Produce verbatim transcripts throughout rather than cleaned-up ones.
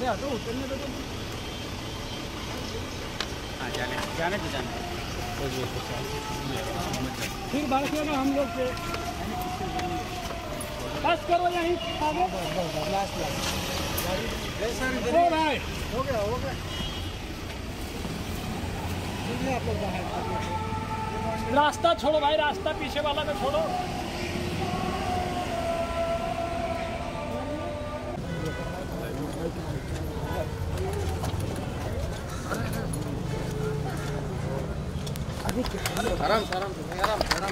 तो उतरने दो। हाँ जाने जाने तो जाने फिर भड़केगा हम लोग पे। बस करो यहीं आगे। हो भाई हो गया हो गया। आप लोग बाहर रास्ता छोड़ो भाई, रास्ता पीछे वाला को छोड़ो। आराम आराम आराम आराम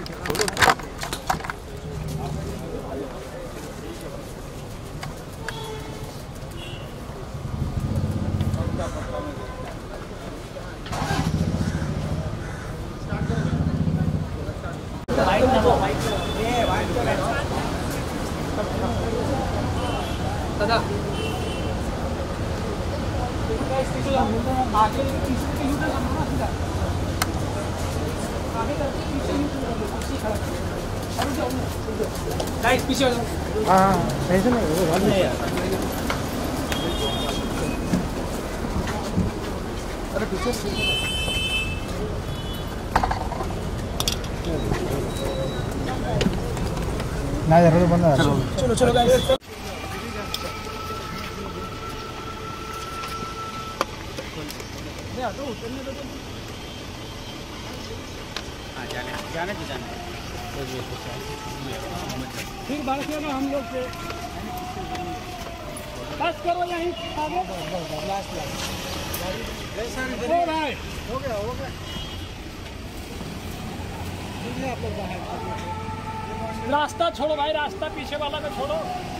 दादा आगे गाइस पीछे हो जाओ। हाँ ऐसे नहीं वो बात नहीं यार। अरे पीछे ना यार तो बंदा चलो चलो चलो गाइस। नहीं तो उतरने दो। हाँ जाने जाने तो जाने फिर भड़केगा हम लोग पे। बस करो यहीं आगे। हो भाई हो गया हो गया। आप लोग बाहर रास्ता छोड़ो भाई, रास्ता पीछे वाला को छोड़ो।